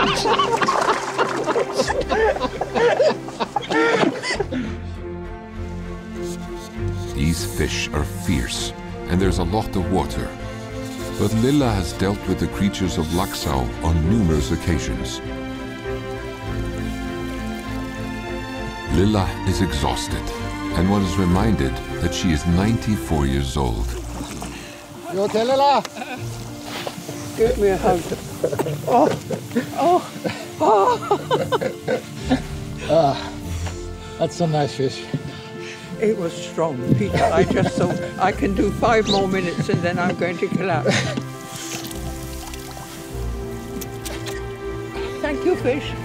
These fish are fierce, and there's a lot of water. But Lilla has dealt with the creatures of Laxá on numerous occasions. Lilla is exhausted, and one is reminded that she is 94 years old. You okay, Lilla? Give me a hug. Oh, oh, oh. That's a nice fish. It was strong, Peter. I just thought I can do 5 more minutes and then I'm going to collapse. Thank you, fish.